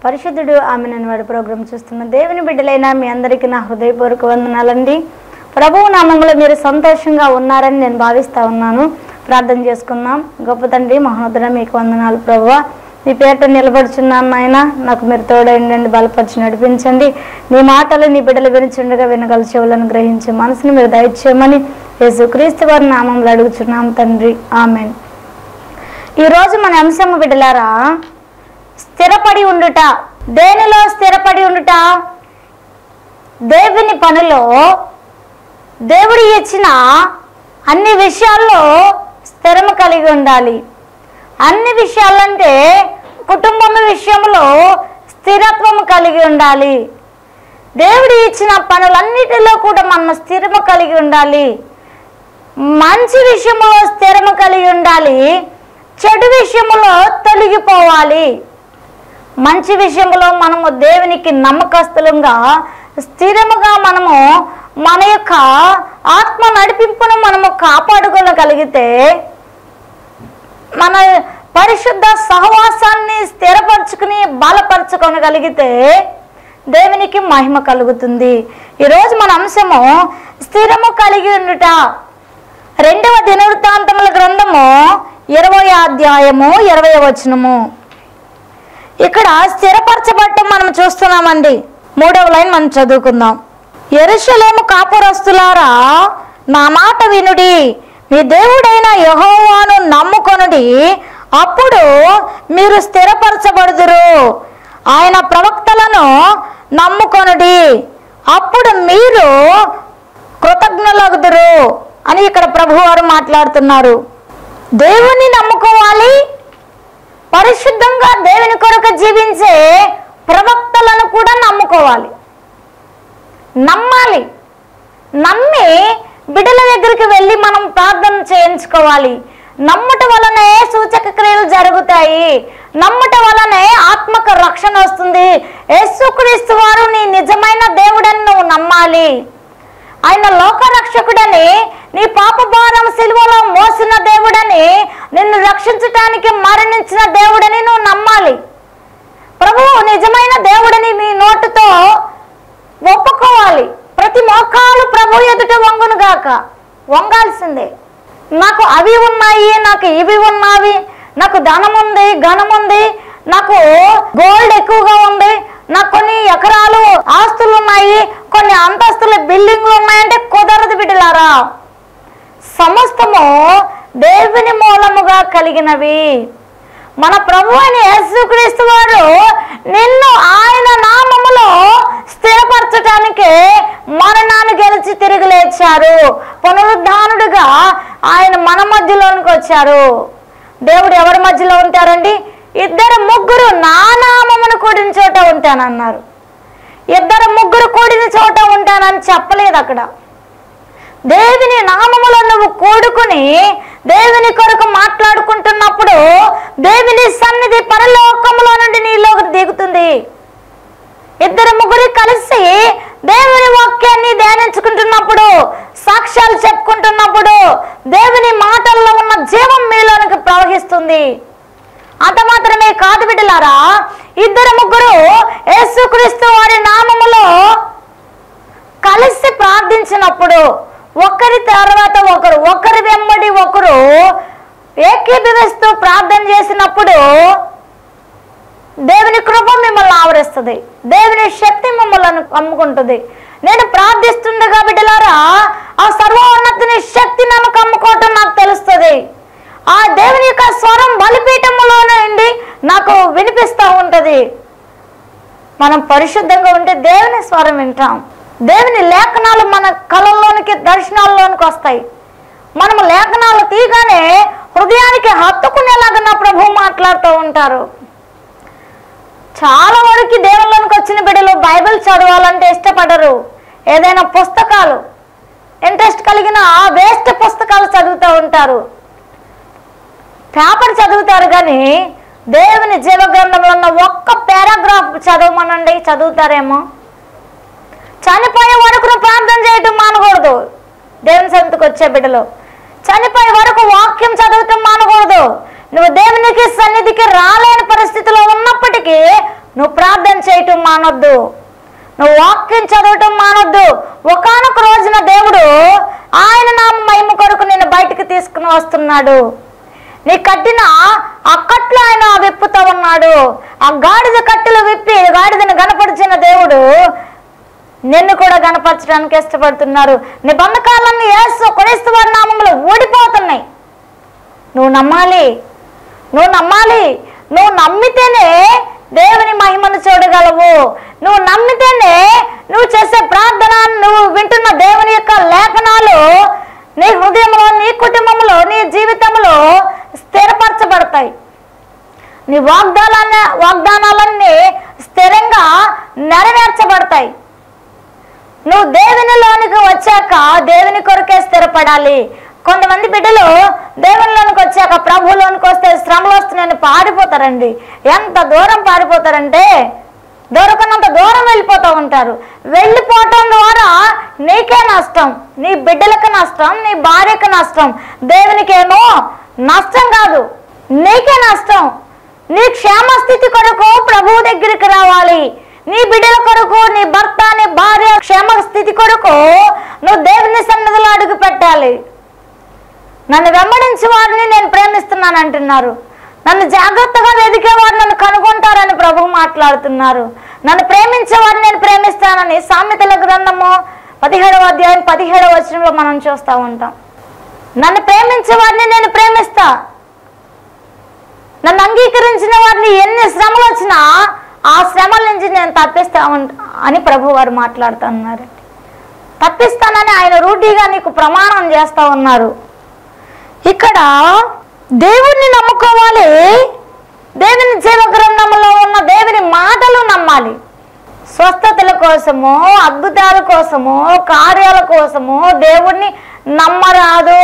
పరిశుద్ధుడు ఆమెనని వాడి ప్రోగ్రాం చూస్తున్న దేవుని బిడ్డలైన మీ అందరికీ నా హృదయపూర్వక వందనాలండి. ప్రభువు నామములో మీరు సంతోషంగా ఉన్నారని నేను భావిస్తూ ఉన్నాను. ప్రార్థన చేసుకుందాం. గొప్ప తండ్రి మహోన్నతుడా మీకు వందనాలు ప్రభువా. మీ పేట నిలబడుచున్నాను నాయన. నాకు మీరు తోడైండండి, బలపరిచి నడిపించండి. నీ మాటలు నీ బిడ్డలు వినిచుండగా వినగల చెవులను గ్రహించే మనసుని మీరు దయచేయమని యేసుక్రీస్తు వారి నామంలో అడుగుచున్నాం తండ్రి, ఆమేన్. ఈరోజు మన అంశం బిడ్డలారా, స్థిరపడి ఉండుట. దేనిలో స్థిరపడి ఉండుట? దేవుని పనిలో దేవుడు ఇచ్చిన అన్ని విషయాల్లో స్థిరము కలిగి ఉండాలి. అన్ని విషయాలంటే కుటుంబం విషయంలో స్థిరత్వము కలిగి ఉండాలి. దేవుడు ఇచ్చిన పనులన్నిటిలో కూడా మనం స్థిరము కలిగి ఉండాలి. మంచి విషయంలో స్థిరము కలిగి ఉండాలి, చెడు విషయంలో తొలగిపోవాలి. మంచి విషయంలో మనము దేవునికి నమ్మకస్తులంగా స్థిరముగా మనము మన యొక్క ఆత్మ నడిపింపును మనము కాపాడుకోగలిగితే, మన పరిశుద్ధ సహవాసాన్ని స్థిరపరచుకుని బలపరచుకోగలిగితే దేవునికి మహిమ కలుగుతుంది. ఈరోజు మన అంశము స్థిరము కలిగి ఉండుట. 2వ దినవృత్తాంతముల గ్రంథము 20వ అధ్యాయము 20వ వచనము. ఇక్కడ స్థిరపరచబడటం మనం చూస్తున్నామండి. 3వ లైన్ మనం చదువుకుందాం. యెరూషలేము కాపురస్తులారా, నా మాట వినుడి, మీ దేవుడైన యెహోవాను నమ్ముకొనుడి, అప్పుడు మీరు స్థిరపరచబడుదురు. ఆయన ప్రవక్తలను నమ్ముకొనుడి, అప్పుడు మీరు కృతజ్ఞులగుదురు అని ఇక్కడ ప్రభువారు మాట్లాడుతున్నారు. దేవుణ్ణి నమ్ముకోవాలి, పరిశుద్ధంగా దేవుని కొరకు జీవించే ప్రవక్తలను కూడా నమ్ముకోవాలి. నమ్మాలి. నమ్మి బిడ్డల దగ్గరికి వెళ్ళి మనం ప్రార్థన చేయించుకోవాలి. నమ్మట వలనే సూచక క్రియలు జరుగుతాయి. నమ్మట వలనే ఆత్మక రక్షణ వస్తుంది. యేసుక్రీస్తు వారు నీ నిజమైన దేవుడని నువ్వు నమ్మాలి. ఆయన లోకరక్షకుడని, నీ పాప భారం సిలువలో మోసిన దేవుడని, నిన్ను రక్షించటానికి మరణించిన దేవుడని నువ్వు నమ్మాలి. ప్రభువు నిజమైన దేవుడని నీ నోటితో ఒప్పుకోవాలి. ప్రతి మోకాలు ప్రభు ఎదుట వంగును గాక. వంగాల్సిందే. నాకు అవి ఉన్నాయి, నాకు ఇవి ఉన్నాయి, నాకు ధనం ఉంది, ఘనం ఉంది, నాకు గోల్డ్ ఎక్కువగా ఉంది, నాకు కొన్ని ఎకరాలు ఆస్తులు ఉన్నాయి, కొన్ని అంతస్తుల బిల్డింగ్లు ఉన్నాయంటే కుదరదు బిడ్డలారా. సమస్తము దేవుని మూలముగా కలిగినవి. మన ప్రభు అయిన యేసుక్రీస్తు వారు నిన్ను ఆయన నామములో స్థిరపరచటానికి మరణాన్ని గెలిచి తిరిగి లేచారు. పునరుద్ధానుడుగా ఆయన మన మధ్యలోనికి వచ్చారు. దేవుడు ఎవరి మధ్యలో ఉంటారండి? 2-3 నా నామమును కూడిన చోట ఉంటానన్నారు. 2-3 కూడిన చోట ఉంటానని చెప్పలేదు అక్కడ. దేవుని నామములో నువ్వు కూడుకుని దేవుని కొరకు మాట్లాడుకుంటున్నప్పుడు దేవుని సన్నిధి పరలోకములో నుండి నీలోకి దిగుతుంది. 2-3 కలిసి దేవుని వాక్యాన్ని ధ్యానించుకుంటున్నప్పుడు, సాక్ష్యాలు చెప్పుకుంటున్నప్పుడు దేవుని మాటల్లో ఉన్న జీవం మీలోనికి ప్రవహిస్తుంది. అంత మాత్రమే కాదు బిడ్డలారా, 2-3 యేసుక్రీస్తు వారి నామములో కలిసి ప్రార్థించినప్పుడు, ఒకరి తర్వాత ఒకరు, ఒకరి వెంబడి ఒకరు ఏకీభవిస్తూ ప్రార్థన చేసినప్పుడు దేవుని కృప మిమ్మల్ని ఆవరిస్తుంది. దేవుని శక్తి మిమ్మల్ని కమ్ముకుంటుంది. నేను ప్రార్థిస్తుండగా బిడ్డలారా, ఆ సర్వోన్నతిని శక్తి నన్ను కమ్ముకోవటం నాకు తెలుస్తుంది. ఆ దేవుని యొక్క స్వరం బలిపీఠములో నుండి నాకు వినిపిస్తూ ఉంటుంది. మనం పరిశుద్ధంగా ఉంటే దేవుని స్వరం వింటాం. దేవుని లేఖనాలు మన కళల్లోనికి, దర్శనాల్లోనికి వస్తాయి. మనము లేఖనాలు తీయగానే హృదయానికి హత్తుకునేలాగా నా ప్రభు మాట్లాడుతూ ఉంటారు. చాలా వరకు దేవుళ్ళలోనికి వచ్చిన బిడ్డలు బైబిల్ చదవాలంటే ఇష్టపడరు. ఏదైనా పుస్తకాలు, ఇంట్రెస్ట్ కలిగిన వేస్ట్ పుస్తకాలు చదువుతూ ఉంటారు, పేపర్ చదువుతారు. కానీ దేవుని జీవగ్రంథంలో ఉన్న ఒక్క పారాగ్రాఫ్ చదవమనండి, చదువుతారేమో. చనిపోయే వరకు ప్రార్థన చేయటం మానకూడదు. దేవుని సన్నిధికి వచ్చే బిడ్డలు చనిపోయే వరకు వాక్యం చదవటం మానకూడదు. నువ్వు దేవునికి సన్నిధికి రాలేని పరిస్థితిలో ఉన్నప్పటికీ నువ్వు ప్రార్థన చేయటం మానొద్దు, నువ్వు వాక్యం చదవటం మానొద్దు. ఒకానొక రోజున దేవుడు ఆయన నామ మహిమ కొరకు నిన్ను బయటికి తీసుకుని వస్తున్నాడు. నీ కట్టిన ఆ కట్లు ఆయన విప్పుతూ ఉన్నాడు. ఆ గాడిద కట్టెలు విప్పి గాడిదను గనపరిచిన దేవుడు నిన్ను కూడా గనపరచడానికి ఇష్టపడుతున్నారు. నీ బంధకాలన్నీ యేసు క్రీస్తు వారి నామములో ఓడిపోతున్నాయి. నువ్వు నమ్మాలి, నువ్వు నమ్మాలి. నువ్వు నమ్మితేనే దేవుని మహిమను చూడగలవు. నువ్వు నమ్మితేనే నువ్వు చేసే ప్రార్థన, నువ్వు వింటున్న దేవుని యొక్క లేఖనాలు నీ హృదయంలో, నీ కుటుంబంలో, నీ జీవితంలో స్థిరపరచబడతాయి. నీ వాగ్దానాలన్నీ స్థిరంగా నెరవేర్చబడతాయి. నువ్వు దేవునిలోనికి వచ్చాక దేవుని కొరకే స్థిరపడాలి. కొంతమంది బిడ్డలు దేవునిలోనికి వచ్చాక, ప్రభువులోనికి వస్తే శ్రమలు వస్తున్నాయని పారిపోతారండి. ఎంత దూరం పారిపోతారంటే దొరకనంత దూరం వెళ్ళిపోతూ ఉంటారు. వెళ్ళిపోవటం ద్వారా నీకే నష్టం, నీ బిడ్డలకు నష్టం, నీ భార్యకు నష్టం. దేవునికేమో నష్టం కాదు, నీకే నష్టం. నీ క్షేమస్థితి కొరకు ప్రభువు దగ్గరికి రావాలి. నీ బిడ్డల కొరకు, నీ భర్త, నీ భార్య క్షేమ స్థితి కొరకు నువ్వు దేవుని సన్నిధిలో అడుగు పెట్టాలి. నన్ను వెంబడించే వారిని నేను ప్రేమిస్తున్నాను అంటున్నారు. నన్ను జాగ్రత్తగా వెదికేవారు నన్ను కనుగొంటారని ప్రభువు మాట్లాడుతున్నారు. నన్ను ప్రేమించే వారిని నేను ప్రేమిస్తానని సామెతల గ్రంథము 17వ అధ్యాయం 17వ వచనంలో మనం చూస్తూ ఉంటాం. నన్ను ప్రేమించే వారిని నేను ప్రేమిస్తా, నన్ను అంగీకరించిన వారిని ఎన్ని శ్రమలు వచ్చినా ఆ శ్రమల నుంచి నేను తప్పిస్తా అని ప్రభు వారు మాట్లాడుతున్నారు. తప్పిస్తానని ఆయన రూఢీగా నీకు ప్రమాణం చేస్తూ ఉన్నారు. ఇక్కడ దేవుణ్ణి నమ్ముకోవాలి, దేవుని జీవ గ్రంథంలో ఉన్న దేవుని మాటలు నమ్మాలి. స్వస్థతల కోసము, అద్భుతాల కోసము, కార్యాల కోసము దేవుణ్ణి నమ్మరాదు.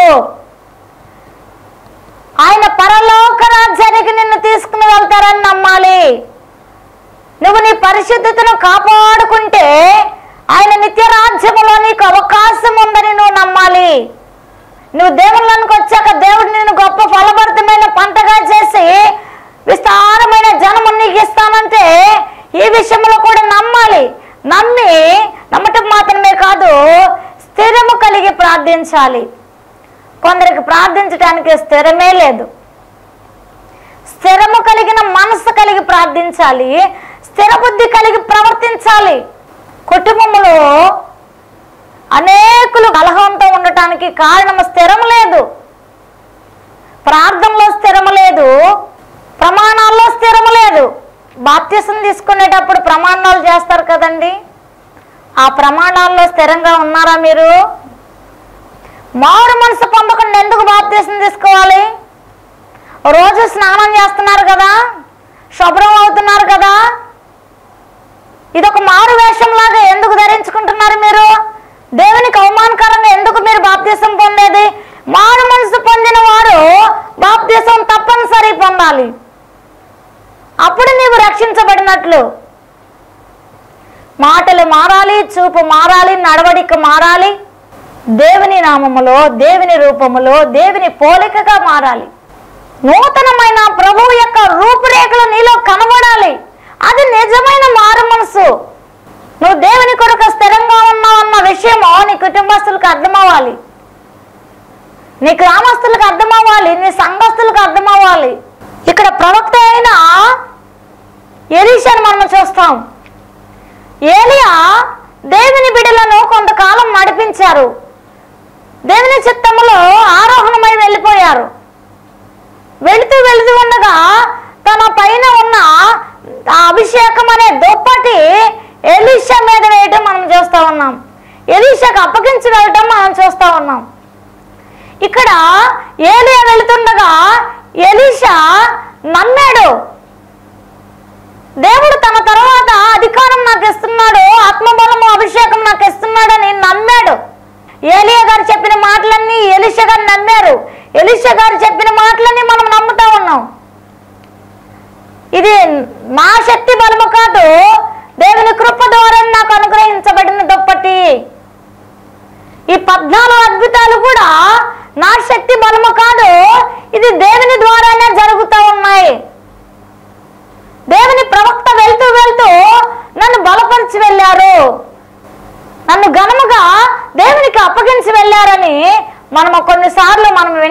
ఆయన పరలోక రాజ్యానికి నిన్ను తీసుకుని వెళ్తారని నమ్మాలి. నువ్వు నీ పరిశుద్ధతను కాపాడుకుంటే ఆయన నిత్య రాజ్యములో నీకు అవకాశం ఉందని నువ్వు నమ్మాలి. నువ్వు దేవుళ్ళకి వచ్చాక దేవుడు నిన్ను గొప్ప ఫలభరితమైన పంటగా చేసి విస్తారమైన జనము నీకు ఇస్తానంటే ఈ విషయంలో కూడా నమ్మాలి. నమ్మటం మాత్రమే కాదు, స్థిరము కలిగి ప్రార్థించాలి. కొందరికి ప్రార్థించడానికి స్థిరమే లేదు. స్థిరము కలిగిన మనసు కలిగి ప్రార్థించాలి, స్థిర బుద్ధి కలిగి ప్రవర్తించాలి. కుటుంబంలో అనేకులు కలహంతో ఉండటానికి కారణం స్థిరం లేదు, ప్రార్థనలో స్థిరం లేదు, ప్రమాణాల్లో స్థిరం లేదు. బాప్తిసం తీసుకునేటప్పుడు ప్రమాణాలు చేస్తారు కదండి, ఆ ప్రమాణాల్లో స్థిరంగా ఉన్నారా మీరు? మారు మనసు పొందకుండా ఎందుకు బాప్తిసం తీసుకోవాలి? రోజు స్నానం చేస్తున్నారు కదా, శుభ్రం అవుతున్నారు కదా, ఇదొక మారు వేషంలాగా ఎందుకు ధరించుకుంటున్నారు మీరు? దేవునికి అవమానకరంగా ఎందుకు మీరు బాప్తిసం పొందేది? మారు మనసు పొందిన వారు బాప్తిసం తప్పనిసరి పొందాలి, అప్పుడు నీవు రక్షించబడినట్లు. మాటలు మారాలి, చూపు మారాలి, నడవడిక మారాలి, దేవుని నామములో, దేవుని రూపములో, దేవుని పోలికగా మారాలి. నూతనమైన ప్రభువు యొక్క రూపురేఖలు నీలో కనబడాలి. అది నిజమైన మారు మనసు. నువ్వు దేవుని కొరకు స్థిరంగా ఉన్నావు అన్న విషయము నీ కుటుంబస్తులకు అర్థమవ్వాలి, నీ గ్రామస్తులకు అర్థమవ్వాలి, నీ సంఘస్థులకు అర్థమవ్వాలి. ఇక్కడ ప్రవక్త అయిన ఎలీషాను మనం చూస్తాం. ఏలియా దేవుని బిడ్డలను కొంతకాలం నడిపించారు, దేవుని చిత్తములో ఆరోహణమై వెళ్ళిపోయారు. వెళుతూ ఉండగా తన పైన ఉన్న అభిషేకం అనే దుప్పటి ఎలీషా మీద వేయటం మనం చూస్తూ ఉన్నాం, ఎలీషాకు అప్పగించి వెళ్ళటం మనం చూస్తూ ఉన్నాం. ఇక్కడ ఏలియా వెళుతుండగా ఎలీషా నమ్మాడు. దేవుడు తన తర్వాత అధికారం నాకు ఇస్తున్నాడు, ఆత్మబలము అభిషేకం నాకు ఇస్తున్నాడని నమ్మాడు. ఏలియా గారు చెప్పిన మాటలన్నీ ఎలీషా గారు నమ్మారు. ఎలీషా గారు చెప్పిన మాటలన్నీ మనం నమ్ముతా ఉన్నాం. ఇది నా శక్తి బలము కాదు, దేవుని కృప ద్వారా నాకు అనుగ్రహించబడిన దుప్పటి. ఈ 14 అద్భుతాలు కూడా నా శక్తి బలము కాదు, ఇది దేవుని ద్వారానే జరుగుతాయి.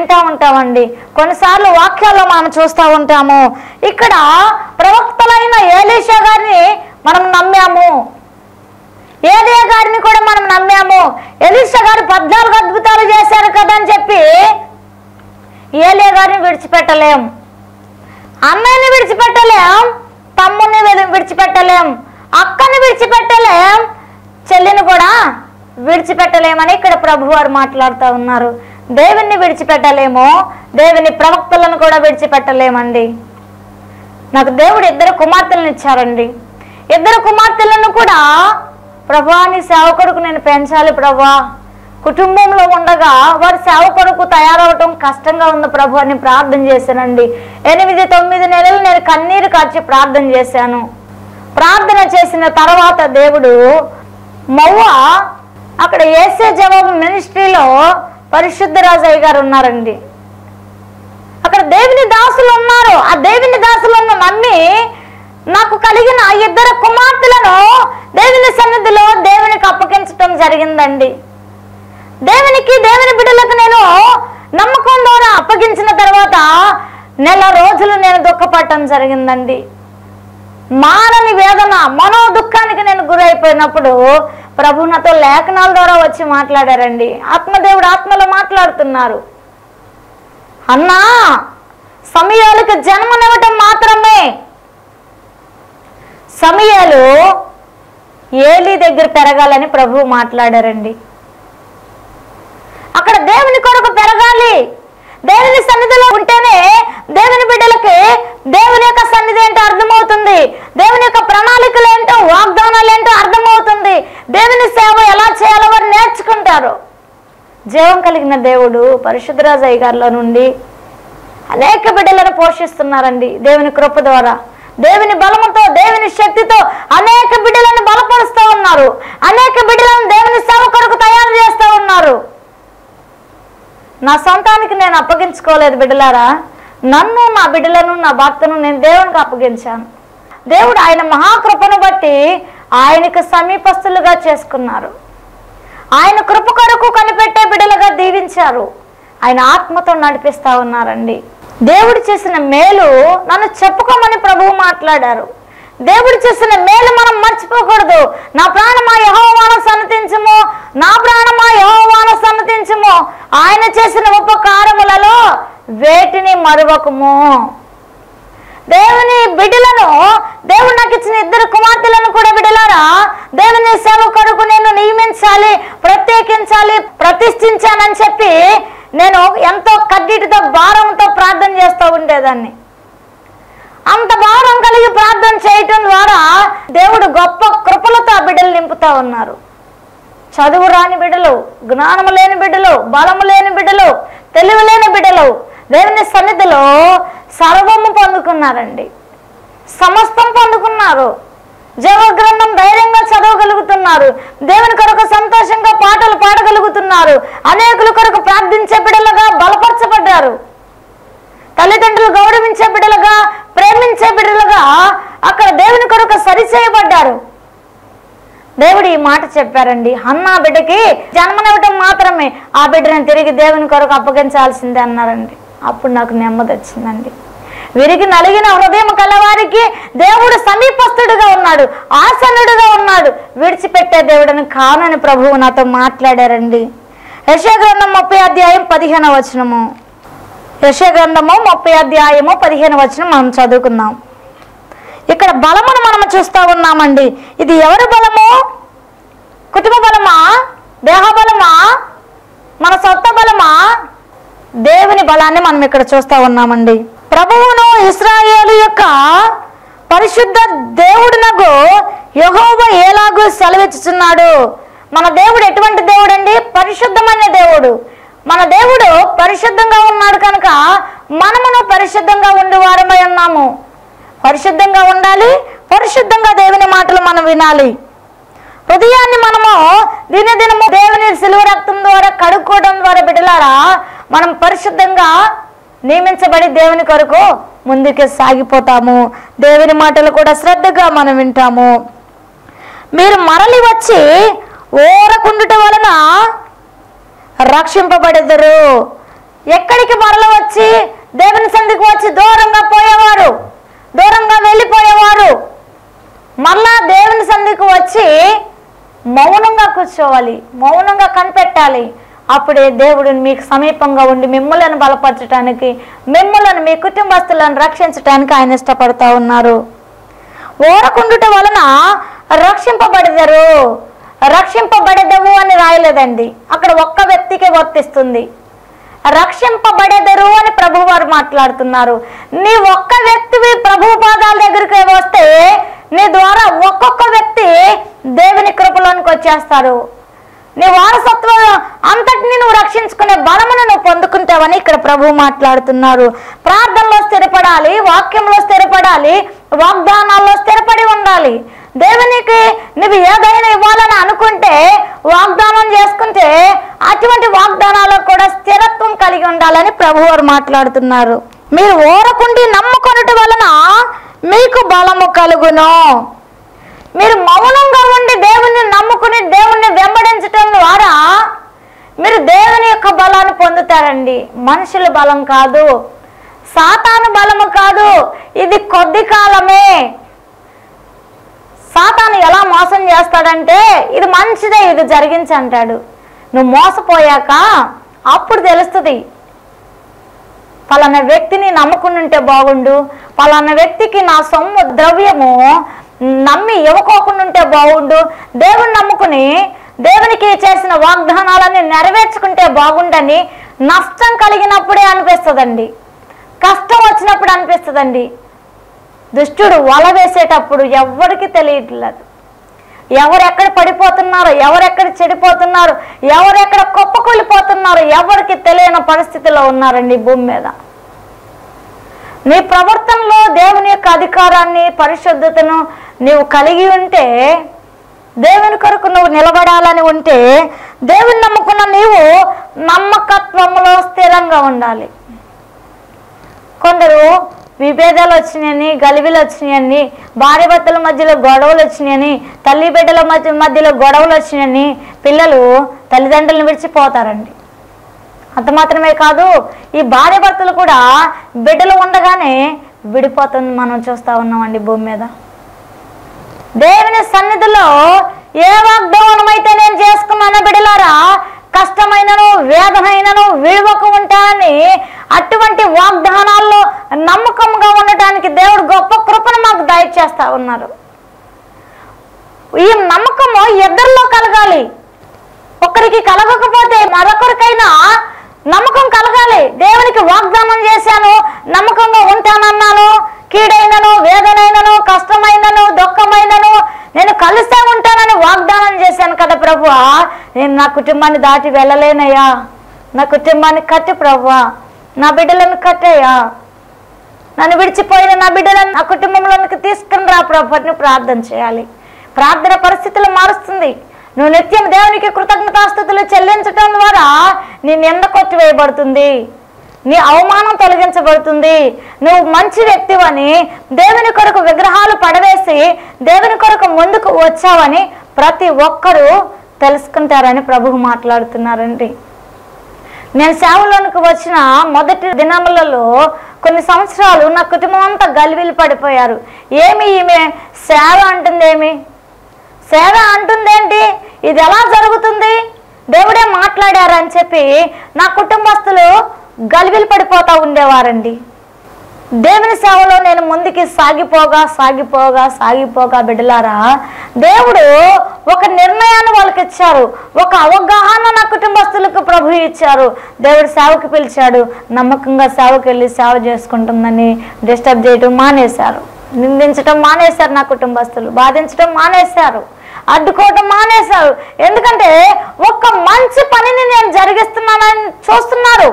వింటూ ఉంటామండి. కొన్నిసార్లు వాక్యాల్లో మనం చూస్తూ ఉంటాము. ఇక్కడ ప్రవక్తలైన ఎలీషా గారిని మనం నమ్మాము, ఏలియా గారిని కూడా మనం నమ్మాము. ఎలీషా గారు 14 అద్భుతాలు చేశారు కదా అని చెప్పి ఏలియా గారిని విడిచిపెట్టలేం, అన్నయ్యని విడిచిపెట్టలేం, తమ్ముని విడిచిపెట్టలేం, అక్కని విడిచిపెట్టలేం, చెల్లిని కూడా విడిచిపెట్టలేమని ఇక్కడ ప్రభువారు మాట్లాడుతూ ఉన్నారు. దేవుణ్ణి విడిచిపెట్టలేము, దేవుని ప్రవక్తలను కూడా విడిచిపెట్టలేమండి. నాకు దేవుడు 2 కుమార్తెలను ఇచ్చారండి. 2 కుమార్తెలను కూడా ప్రభువా నీ సేవకుడుకు నేను పెంచాలి ప్రభువా, కుటుంబంలో ఉండగా వారి సేవకుడుకు తయారవటం కష్టంగా ఉంది ప్రభు అని ప్రార్థన చేశానండి. 8-9 నెలలు నేను కన్నీరు కార్చి ప్రార్థన చేశాను. ప్రార్థన చేసిన తర్వాత దేవుడు మవ్వ అక్కడ యేసే జవాబు మినిస్ట్రీలో పరిశుద్ధ రాజయ్య గారు ఉన్నారండి. అక్కడ దేవుని దాసులు ఉన్నారు. ఆ దేవుని దాసులను నమ్మి నాకు కలిగిన 2 కుమార్తెలను దేవుని సన్నిధిలో దేవునికి అప్పగించడం జరిగిందండి. దేవుని బిడ్డలకు నేను నమ్మకం ద్వారా అప్పగించిన తర్వాత నెల రోజులు నేను దుఃఖపడటం జరిగిందండి. మానని వేదన, మనో దుఃఖానికి నేను గురైపోయినప్పుడు ప్రభు నాతో లేఖనాల ద్వారా వచ్చి మాట్లాడారండి. ఆత్మదేవుడు ఆత్మలో మాట్లాడుతున్నారు. అన్నా, సమూయేలుకి జన్మనివ్వటం మాత్రమే, సమూయేలు ఏలీ దగ్గర పెరగాలని ప్రభువు మాట్లాడారండి. అక్కడ దేవుని కొరకు పెరగాలి. దేవుని సన్నిధిలో ఉంటేనే దేవుని బిడ్డలకి దేవుని యొక్క సన్నిధి ఏంటో అర్థమవుతుంది, దేవుని యొక్క ప్రణాళికలు ఏంటో, వాగ్దానాలు ఏంటో అర్థమవుతుంది, దేవుని సేవ ఎలా చేయాలో వారు నేర్చుకుంటారు. జీవం కలిగిన దేవుడు పరిశుద్ధ రాజయ్య గారిలో నుండి అనేక బిడ్డలను పోషిస్తున్నారండి. దేవుని కృప ద్వారా, దేవుని బలముతో, దేవుని శక్తితో అనేక బిడ్డలను బలపరుస్తూ ఉన్నారు. అనేక బిడ్డలను దేవుని సేవ కొరకు తయారు చేస్తూ ఉన్నారు. నా సొంతానికి నేను అప్పగించుకోలేదు బిడ్డలారా, నన్ను, నా బిడ్డలను, నా భర్తను నేను దేవునికి అప్పగించాను. దేవుడు ఆయన మహాకృపను బట్టి ఆయనకు సమీపస్తులుగా చేసుకున్నారు. ఆయన కృప కొరకు కనిపెట్టే బిడ్డలుగా దీవించారు. ఆయన ఆత్మతో నడిపిస్తూ ఉన్నారండి. దేవుడు చేసిన మేలు నన్ను చెప్పుకోమని ప్రభువు మాట్లాడారు. దేవుడు చేసిన మేలు మనం మర్చిపోకూడదు. నా ప్రాణమా యెహోవాను సన్నతించుము, నా ప్రాణమా యెహోవాను సన్నతించుము, ఆయన చేసిన ఉపకారములలో వేటిని మరువకము. దేవుని బిడ్డలను, దేవుడు నాకు ఇచ్చిన 2 కుమార్తెలను కూడా బిడ్డలారా దేవుని సేవ కొరకు నేను నియమించాలి, ప్రత్యేకించాలి, ప్రతిష్ఠించానని చెప్పి నేను ఎంతో కడ్డీటితో భారంతో ప్రార్థన చేస్తూ ఉండేదాన్ని. అంత భారం కలిగి ప్రార్థన చేయటం ద్వారా దేవుడు గొప్ప కృపలతో ఆ బిడ్డలు నింపుతా ఉన్నారు. చదువు రాని బిడ్డలు, జ్ఞానము లేని బిడ్డలు, బలము లేని బిడ్డలు, తెలివి లేని బిడ్డలు దేవుని సన్నిధిలో సర్వము పొందుకున్నారండి, సమస్తం పొందుకున్నారు. జీవగ్రంథం ధైర్యంగా చదవగలుగుతున్నారు, దేవుని కొరకు సంతోషంగా పాటలు పాడగలుగుతున్నారు, అనేకుల కొరకు ప్రార్థించే బిడ్డలుగా బలపరచబడ్డారు, తల్లిదండ్రులు గౌరవించే బిడ్డలుగా, ప్రేమించే బిడ్డలుగా అక్కడ దేవుని కొరకు సరిచేయబడ్డారు. దేవుడు ఈ మాట చెప్పారండి, హన్నా బిడ్డకి జన్మనివ్వటం మాత్రమే, ఆ బిడ్డను తిరిగి దేవుని కొరకు అప్పగించాల్సిందే అన్నారండి. అప్పుడు నాకు నెమ్మది వచ్చిందండి. విరిగి నలిగిన హృదయం కలవారికి దేవుడు సమీపస్తుడుగా ఉన్నాడు, ఆసన్నుడుగా ఉన్నాడు, విడిచిపెట్టే దేవుడని కానని ప్రభువు నాతో మాట్లాడారండి. యెషయా గ్రంథం 30 అధ్యాయం 15వ వచనము. యెషయా గ్రంథము 30 అధ్యాయము 15వ వచనం మనం చదువుకుందాం. ఇక్కడ బలమును మనం చూస్తూ ఉన్నామండి. ఇది ఎవరి బలము? కుటుంబ బలమా? దేహ బలమా? మన సొంత బలమా? దేవుని బలాన్ని మనం ఇక్కడ చూస్తూ ఉన్నామండి. ప్రభువును ఇశ్రాయేలు యొక్క పరిశుద్ధ దేవుడునకు యెహోవా ఎలాగూ సెలవిచ్చుచున్నాడు. మన దేవుడు ఎటువంటి దేవుడు అండి? పరిశుద్ధమైన దేవుడు. మన దేవుడు పరిశుద్ధంగా ఉన్నాడు కనుక మనమును పరిశుద్ధంగా ఉండేవారమై ఉన్నాము. పరిశుద్ధంగా ఉండాలి, పరిశుద్ధంగా దేవుని మాటలు మనం వినాలి. హృదయాన్ని మనము దినదినము దేవుని సిలువ రక్తం ద్వారా కడుక్కోవడం ద్వారా బిడ్డలారా మనం పరిశుద్ధంగా నియమించబడి దేవుని కొరకు ముందుకు సాగిపోతాము. దేవుని మాటలు కూడా శ్రద్ధగా మనం వింటాము. మీరు మరలి వచ్చి ఓరకుండుట వలన రక్షింపబడెదరు. ఎక్కడికి మరల వచ్చి దేవుని సన్నిధికి వచ్చి దూరంగా పోయేవారు, దూరంగా వెళ్ళిపోయేవారు. మళ్ళా దేవుని సన్నిధికి వచ్చి మౌనంగా కూర్చోవాలి, మౌనంగా కనిపెట్టాలి. అప్పుడే దేవుడు మీకు సమీపంగా ఉండి మిమ్మల్ని బలపరచడానికి, మిమ్మల్ని మీ కుటుంబస్తులను రక్షించడానికి ఆయన ఇష్టపడతా ఉన్నారు. ఓరకుండుట వలన రక్షింపబడెదరు, రక్షింపబడెదవు అని రాయలేదండి. అక్కడ ఒక్క వ్యక్తికి వర్తిస్తుంది. రక్షింపబడెదరు అని ప్రభువు వారు మాట్లాడుతున్నారు. నీ ఒక్క వ్యక్తివి ప్రభువు పాదాల దగ్గరికి వస్తే నీ ద్వారా ఒక్కొక్క వ్యక్తి దేవుని కృపలోనికి వచ్చేస్తారు. నీ వారసత్వం అంతటిని నువ్వు రక్షించుకునే బలమును నువ్వు పొందుకుంటావని ఇక్కడ ప్రభువు మాట్లాడుతున్నారు. ప్రార్థనలో స్థిరపడాలి, వాక్యంలో స్థిరపడాలి, వాగ్దానాల్లో స్థిరపడి ఉండాలి. దేవునికి నువ్వు ఏదైనా ఇవ్వాలని అనుకుంటే, వాగ్దానం చేసుకుంటే అటువంటి వాగ్దానాల్లో కూడా స్థిరత్వం కలిగి ఉండాలని ప్రభువు వారు మాట్లాడుతున్నారు. మీరు ఓరకుండి నమ్ముకొనుట వలన మీకు బలము కలుగును. మీరు మౌనంగా ఉండి దేవుణ్ణి నమ్ముకుని దేవుణ్ణి వెంబడించటం ద్వారా మీరు దేవుని యొక్క బలాన్ని పొందుతారండి. మనుషుల బలం కాదు, సాతాను బలము కాదు. ఇది కొద్ది కాలమే. సాతాను ఎలా మోసం చేస్తాడంటే, ఇది మంచిదే, ఇది జరిగించి అంటాడు. నువ్వు మోసపోయాక అప్పుడు తెలుస్తుంది, పలానా వ్యక్తిని నమ్ముకుని ఉంటే బాగుండు, పలానా వ్యక్తికి నా సొమ్ము ద్రవ్యము నమ్మి ఇవ్వకోకుండా ఉంటే బాగుండు, దేవుని నమ్ముకుని దేవునికి చేసిన వాగ్దానాలన్నీ నెరవేర్చుకుంటే బాగుండని నష్టం కలిగినప్పుడే అనిపిస్తుందండి, కష్టం వచ్చినప్పుడు అనిపిస్తుందండి. దుష్టుడు వల వేసేటప్పుడు ఎవరికి తెలియట్లేదు, ఎవరెక్కడ పడిపోతున్నారో, ఎవరెక్కడ చెడిపోతున్నారో, ఎవరెక్కడ కుప్పకూలిపోతున్నారో ఎవరికి తెలియని పరిస్థితిలో ఉన్నారండి భూమి మీద. నీ ప్రవర్తనలో దేవుని యొక్క అధికారాన్ని, పరిశుద్ధతను నీవు కలిగి ఉంటే, దేవుని కొరకు నువ్వు నిలబడాలని ఉంటే, దేవుని నమ్ముకున్న నీవు నమ్మకత్వంలో స్థిరంగా ఉండాలి. కొందరు విభేదాలు వచ్చినాయని, గలిబిలు వచ్చినాయని, భార్య భర్తల మధ్యలో గొడవలు వచ్చినాయని, తల్లి బిడ్డల మధ్యలో గొడవలు వచ్చినాయని పిల్లలు తల్లిదండ్రులను విడిచిపోతారండి. అంత మాత్రమే కాదు, ఈ భార్య భర్తలు కూడా బిడ్డలు ఉండగానే విడిపోతుంది మనం చూస్తూ ఉన్నామండి భూమి మీద. దేవుని సన్నిధిలో ఏ వాగ్దానమైతే నేను చేసుకున్నానో బిడ్డలారా, కష్టమైనను వేదనైనను విడువకు ఉంటానని అటువంటి వాగ్దానాల్లో నమ్మకంగా ఉండటానికి దేవుడు గొప్ప కృపను మాకు దయచేస్తా ఉన్నారు. ఈ నమ్మకము ఇద్దరిలో కలగాలి. ఒకరికి కలగకపోతే మరొకరికైనా నమ్మకం కలగాలి. దేవునికి వాగ్దానం చేశాను, నమ్మకంగా ఉంటానన్నాను, కీడైనను వేదనైనను కష్టమైనను దుఃఖమైనను నేను కలిసే ఉంటానని వాగ్దానం చేశాను కదా ప్రభువా, నేను నా కుటుంబాన్ని దాటి వెళ్ళలేనయ్యా, నా కుటుంబాన్ని కట్టి ప్రభువా, నా బిడ్డలను కట్టయ్యా, నన్ను విడిచిపోయిన నా బిడ్డలను నా కుటుంబంలోనికి తీసుకుని రా ప్రభుని ప్రార్థన చేయాలి. ప్రార్థన పరిస్థితులు మారుస్తుంది. నువ్వు నిత్యం దేవునికి కృతజ్ఞతాస్తుతులు చెల్లించటం ద్వారా నీ నింద కొట్టివేయబడుతుంది, నీ అవమానం తొలగించబడుతుంది. నువ్వు మంచి వ్యక్తివని, దేవుని కొరకు విగ్రహాలు పడవేసి దేవుని కొరకు ముందుకు వచ్చావని ప్రతి ఒక్కరూ తెలుసుకుంటారని ప్రభువు మాట్లాడుతున్నారండి. నేను సేవలోనికి వచ్చిన మొదటి దినములలో కొన్ని సంవత్సరాలు నా కుటుంబం అంతా గలిబిలి పడిపోయారు. ఏమి ఈమె సేవ అంటుందేమి, సేవ అంటుందేంటి, ఇది ఎలా జరుగుతుంది, దేవుడే మాట్లాడారని చెప్పి నా కుటుంబస్తులు గలిబిలి పడిపోతూ ఉండేవారండి. దేవుని సేవలో నేను ముందుకి సాగిపోగా సాగిపోగా సాగిపోగా బిడ్డలారా, దేవుడు ఒక నిర్ణయాన్ని వాళ్ళకి ఇచ్చారు, ఒక అవగాహన నా కుటుంబస్తులకు ప్రభు ఇచ్చారు. దేవుడు సేవకు పిలిచాడు, నమ్మకంగా సేవకు వెళ్ళి సేవ చేసుకుంటుందని డిస్టర్బ్ చేయడం మానేశారు, నిందించడం మానేశారు, నా కుటుంబస్తులు బాధించడం మానేశారు, అడ్డుకోవడం మానేశారు. ఎందుకంటే ఒక మంచి పనిని నేను జరిగిస్తున్నానని చూస్తున్నారు.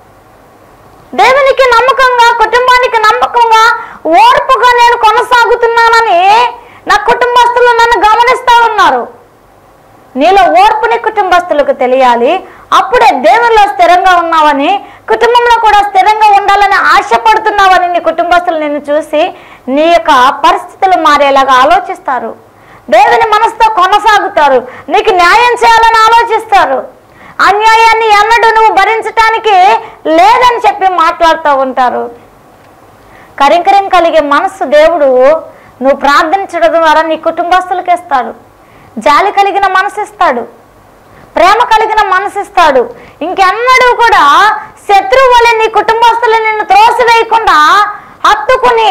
దేవునికి నమ్మకంగా, కుటుంబానికి నమ్మకంగా, ఓర్పుగా నేను కొనసాగుతున్నానని నా కుటుంబస్తులు నన్ను గమనిస్తూ ఉన్నారు. నీలో ఓర్పుని కుటుంబస్తులకు తెలియాలి. అప్పుడే దేవునిలో స్థిరంగా ఉన్నావని, కుటుంబంలో కూడా స్థిరంగా ఉండాలని ఆశపడుతున్నావని నీ కుటుంబస్తులు నిన్ను చూసి నీ యొక్క పరిస్థితులు మారేలాగా ఆలోచిస్తారు. దేవుని మనసుతో కొనసాగుతారు, నీకు న్యాయం చేయాలని ఆలోచిస్తారు. అన్యాయాన్ని ఎన్నడూ నువ్వు భరించటానికి లేదని చెప్పి మాట్లాడుతూ ఉంటారు. కరింకరం కలిగే మనస్సు దేవుడు నువ్వు ప్రార్థించడం ద్వారా నీ కుటుంబస్తులకు ఇస్తాడు. జాలి కలిగిన మనసు ఇస్తాడు, ప్రేమ కలిగిన మనసు ఇస్తాడు. ఇంకెన్నడూ కూడా శత్రువు వలె నీ కుటుంబస్తులు నిన్ను త్రోసివేయకుండా హత్తుకుని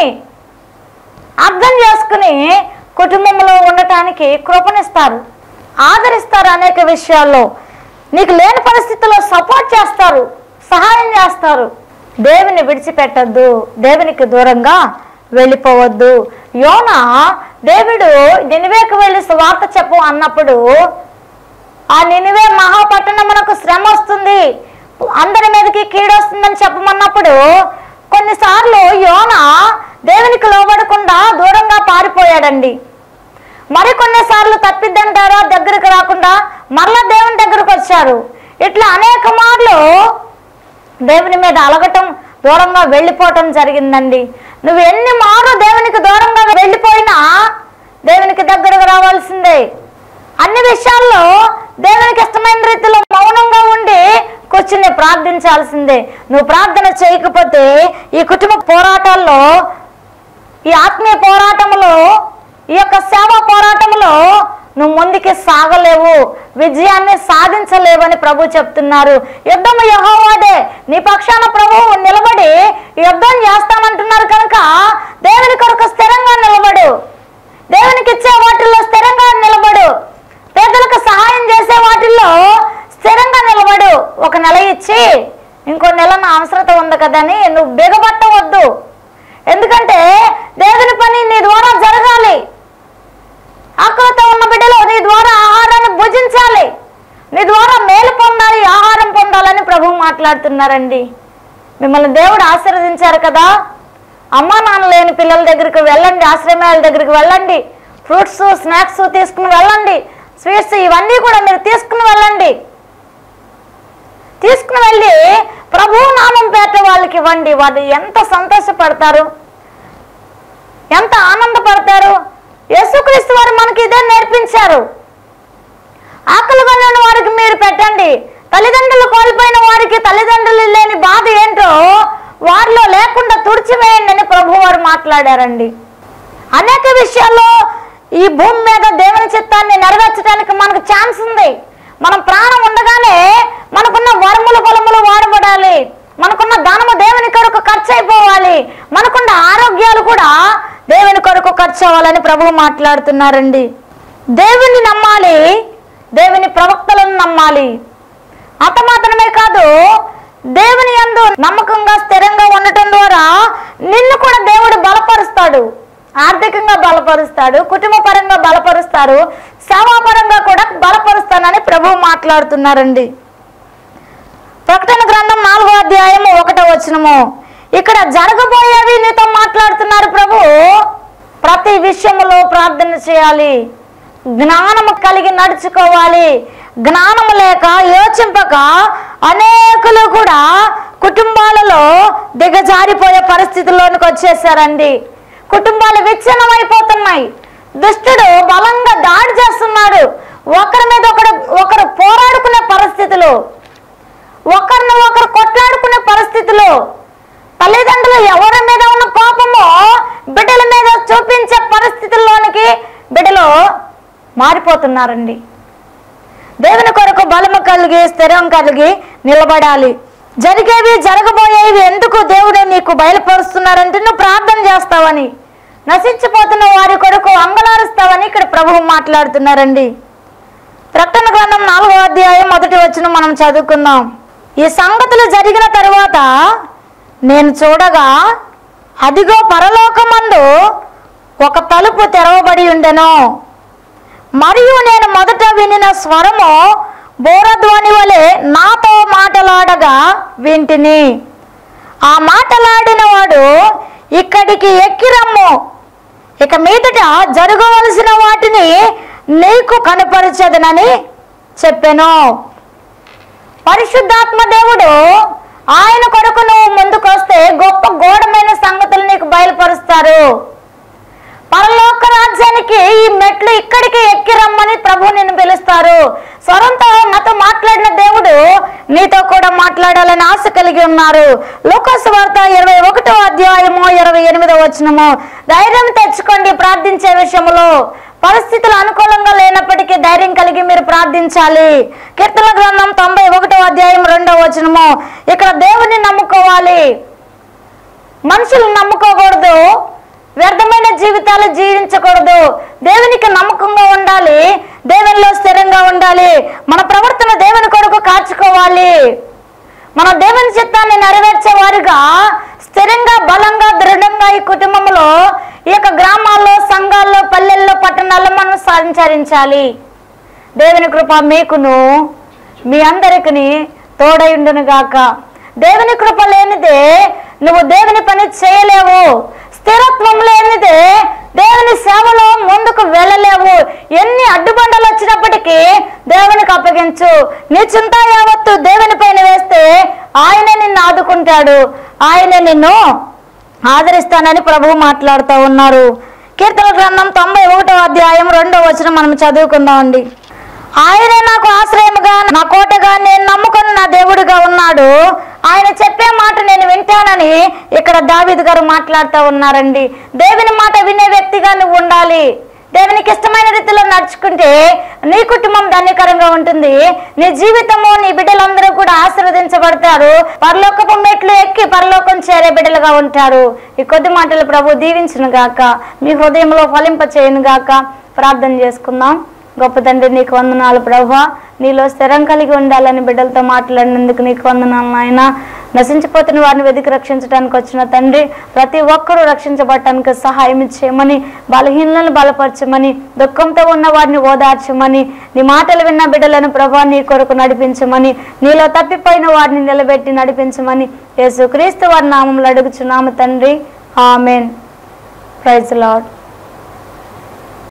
అర్థం చేసుకుని కుటుంబంలో ఉండటానికి కృపనిస్తారు, ఆదరిస్తారు. అనేక విషయాల్లో నీకు లేని పరిస్థితుల్లో సపోర్ట్ చేస్తారు, సహాయం చేస్తారు. దేవుని విడిచిపెట్టద్దు, దేవునికి దూరంగా వెళ్ళిపోవద్దు. యోనా దేవుడు నినివేకు వెళ్ళి సువార్త చెప్పు అన్నప్పుడు ఆ నినివే మహాపట్టణమునకు శ్రమ వస్తుంది, అందరి మీదకి కీడొస్తుందని చెప్పమన్నప్పుడు కొన్నిసార్లు యోనా దేవునికి లోబడకుండా దూరంగా పారిపోయాడండి. మరికొన్నిసార్లు తప్పిద్దంటారా దగ్గరకు రాకుండా మరలా దేవుని దగ్గరకు వచ్చారు. ఇట్లా అనేక మార్లు దేవుని మీద అలగటం, దూరంగా వెళ్ళిపోవటం జరిగిందండి. నువ్వు ఎన్ని మార్లు దేవునికి దూరంగా వెళ్ళిపోయినా దేవునికి దగ్గరకు రావాల్సిందే. అన్ని విషయాల్లో దేవునికి ఇష్టమైన రీతిలో మౌనంగా ఉండి కూర్చుని ప్రార్థించాల్సిందే. నువ్వు ప్రార్థన చేయకపోతే ఈ కుటుంబ పోరాటాల్లో, ఈ ఆత్మీయ పోరాటంలో, ఈ యొక్క సేవా పోరాటంలో నువ్వు ముందుకి సాగలేవు, విజయాన్ని సాధించలేవని ప్రభు చెప్తున్నారు. యుద్ధము యెహోవాదే, నీ పక్షాన ప్రభువు నిలబడి యుద్ధం చేస్తానంటున్నారు కనుక దేవుని కొరకు స్థిరంగా నిలబడు, దేవునికి ఇచ్చే వాటిల్లో స్థిరంగా నిలబడు, పేదలకు సహాయం చేసే వాటిల్లో స్థిరంగా నిలబడు. ఒక నెల ఇచ్చి ఇంకో నెల నా అవసరత ఉంది కదని నువ్వు బిగబట్టవద్దు. ఎందుకంటే దేవుని పని నీ ద్వారా జరగాలి. ఆకలితో ఉన్న బిడ్డలు నీ ద్వారా ఆహారాన్ని భుజించాలి, నీ ద్వారా మేలు పొందాలి, ఆహారం పొందాలని ప్రభువు మాట్లాడుతున్నారండి. మిమ్మల్ని దేవుడు ఆశీర్వదించారు కదా, అమ్మా నాన్న లేని పిల్లల దగ్గరికి వెళ్ళండి, ఆశ్రమాల దగ్గరికి వెళ్ళండి, ఫ్రూట్స్ స్నాక్స్ తీసుకుని వెళ్ళండి, స్వీట్స్ ఇవన్నీ కూడా మీరు తీసుకుని వెళ్ళండి. తీసుకుని వెళ్ళి ప్రభువు నామం పేట వాళ్ళకి ఇవ్వండి. వాళ్ళు ఎంత సంతోషపడతారు, ఎంత ఆనందపడతారు. యేసుక్రీస్తు వారు మనకి ఇదే నేర్పించారు. ఆకలిగా ఉన్న వారికి మీరు పెట్టండి, తల్లిదండ్రులు కోల్పోయిన వారికి తల్లిదండ్రులు లేని బాధ ఏంటో వారిలో లేకుండా తుడిచివేయండి అని ప్రభు వారు మాట్లాడారండి. అనేక విషయాల్లో ఈ భూమి మీద దేవుని చిత్తాన్ని నెరవేర్చడానికి మనకు ఛాన్స్ ఉంది. మనం ప్రాణం ఉండగానే మనకున్న వరములు పొలములు వాడబడాలి, మనకున్న ధనము దేవుని కొరకు ఖర్చు అయిపోవాలి, మనకున్న ఆరోగ్యాలు కూడా దేవుని కొరకు ఖర్చు అవ్వాలని ప్రభువు మాట్లాడుతున్నారండి. దేవుని నమ్మాలి, దేవుని ప్రవక్తలను నమ్మాలి. అంత మాత్రమే కాదు, దేవుని యందు నమ్మకంగా స్థిరంగా ఉండటం ద్వారా నిన్ను కూడా దేవుడు బలపరుస్తాడు, ఆర్థికంగా బలపరుస్తాడు, కుటుంబ పరంగా బలపరుస్తారు, సేవాపరంగా కూడా బలపరుస్తానని ప్రభువు మాట్లాడుతున్నారండి. ప్రకటన గ్రంథం 4వ అధ్యాయము 1వ వచనము. ఇక్కడ జరగబోయేవి నీతో మాట్లాడుతున్నారు ప్రభు. ప్రతి విషయంలో ప్రార్థన చేయాలి, జ్ఞానము కలిగి నడుచుకోవాలి. జ్ఞానము లేక యోచింపక అనేకులు కూడా కుటుంబాలలో దిగజారిపోయే పరిస్థితుల్లోనికి వచ్చేసారండి. కుటుంబాలు విచ్ఛిన్నమైపోతున్నాయి, దుష్టుడు బలంగా దాడి చేస్తున్నాడు. ఒకరి మీద ఒకరు పోరాడుకునే పరిస్థితులు, ఒకరిని ఒకరు కొట్లాడుకునే పరిస్థితులు, తల్లిదండ్రులు ఎవరి మీద ఉన్న కోపమో బిడ్డల మీద చూపించే పరిస్థితుల్లోనికి బిడ్డలు మారిపోతున్నారండి. దేవుని కొరకు బలము కలిగి స్థిరం కలిగి నిలబడాలి. జరిగేవి జరగబోయేవి ఎందుకు దేవుడు నీకు బయలుపరుస్తున్నారంటే నువ్వు ప్రార్థన చేస్తావని, నశించిపోతున్న వారి కొరకు అంగలారుస్తావని ఇక్కడ ప్రభువు మాట్లాడుతున్నారండి. ప్రకటన గ్రంథం 4వ అధ్యాయం 1వ వచనం మనం చదువుకుందాం. ఈ సంగతులు జరిగిన తరువాత నేను చూడగా అదిగో పరలోకమందు ఒక తలుపు తెరవబడి ఉండెను. మరియు నేను మొదట వినిన స్వరము బోరధ్వని వలె నాతో మాటలాడగా వింటిని. ఆ మాటలాడిన వాడు, ఇక్కడికి ఎక్కిరమ్ము, ఇక మీదట జరగవలసిన వాటిని నీకు కనపరచదనని చెప్పెను. పరిశుద్ధాత్మ దేవుడు ఆయన కొరకు నువ్వు ముందుకు వస్తే గొప్ప గూఢమైన సంగతులు నీకు బయలుపరుస్తారు. పరలోక రాజ్యానికి ఈ మెట్లు ఇక్కడికి ఎక్కి రమ్మని ప్రభు నిన్ను పిలుస్తారు. స్వరంతో నాతో మాట్లాడిన దేవుడు నీతో కూడా మాట్లాడాలని ఆశ కలిగి ఉన్నారు. లూకాసు వార్త 21వ అధ్యాయము 28వ వచనము. ధైర్యం తెచ్చుకోండి ప్రార్థించే విషయంలో. పరిస్థితులు అనుకూలంగా లేనప్పటికీ ధైర్యం కలిగి మీరు ప్రార్థించాలి. కీర్తన గ్రంథం 91వ అధ్యాయం 2వ వచనము. ఇక్కడ దేవుని నమ్ముకోవాలి, మనుషులు నమ్ముకోకూడదు, వ్యర్థమైన జీవితాలు జీవించకూడదు. దేవునికి నమ్మకంగా ఉండాలి, దేవునిలో స్థిరంగా ఉండాలి. మన ప్రవర్తన దేవుని కొరకు కాచుకోవాలి. మన దేవుని చిత్తాన్ని నెరవేర్చే వారిగా స్థిరంగా, బలంగా, దృఢంగా ఈ కుటుంబంలో, ఈ యొక్క గ్రామాల్లో, సంఘాల్లో, పల్లెల్లో, పట్టణాల్లో మనం సంచరించాలి. దేవుని కృప మీకును మీ అందరికీ తోడై ఉండును గాక. దేవుని కృప లేనిదే నువ్వు దేవుని పని చేయలేవు. స్థిరత్వం లేనిదే దేవుని సేవలో ముందుకు వెళ్ళలేవు. ఎన్ని అడ్డుబండలు వచ్చినప్పటికీ దేవునికి అప్పగించు. నీ చింత యావత్తు దేవుని పైన వేస్తే ఆయన నిన్ను ఆదుకుంటాడు, ఆయన నిన్ను ఆదరిస్తానని ప్రభువు మాట్లాడుతూ ఉన్నారు. కీర్తన గ్రంథం 91వ అధ్యాయం 2వ వచనం మనం చదువుకుందామండి. ఆయనే నాకు ఆశ్రయముగా, నా కోటగా, నేను నమ్ముకున్న నా దేవుడిగా ఉన్నాడు. ఆయన చెప్పే మాట నేను వింటానని ఇక్కడ దావీదు గారు మాట్లాడుతూ ఉన్నారండి. దేవుని మాట వినే వ్యక్తిగా నువ్వు ఉండాలి. దేవునికి ఇష్టమైన రీతిలో నడుచుకుంటే నీ కుటుంబం ధన్యకరంగా ఉంటుంది. నీ జీవితము, నీ బిడ్డలందరూ కూడా ఆశీర్వదించబడతారు. పరలోకపు మెట్లు ఎక్కి పరలోకం చేరే బిడ్డలుగా ఉంటారు. ఈ కొద్ది మాటలు ప్రభు దీవించును గాక, మీ హృదయంలో ఫలింప చేయను గాక. ప్రార్థన చేసుకుందాం. గొప్ప తండ్రి, నీకు వందనాలు ప్రభువా. నీలో స్థిరం కలిగి ఉండాలని బిడ్డలతో మాట్లాడినందుకు నీకు వందనాలు నాయన. నశించిపోతున్న వారిని వెతికి రక్షించడానికి వచ్చిన తండ్రి, ప్రతి ఒక్కరూ రక్షించబడటానికి సహాయం చేయమని, బలహీనలను బలపరచమని, దుఃఖంతో ఉన్న వారిని ఓదార్చమని, నీ మాటలు విన్న బిడ్డలను ప్రభువా నీ కొరకు నడిపించమని, నీలో తప్పిపోయిన వారిని నిలబెట్టి నడిపించమని యేసుక్రీస్తు వారి నామములో అడుగుచున్నాము తండ్రి. ఆమేన్. Praise the lord.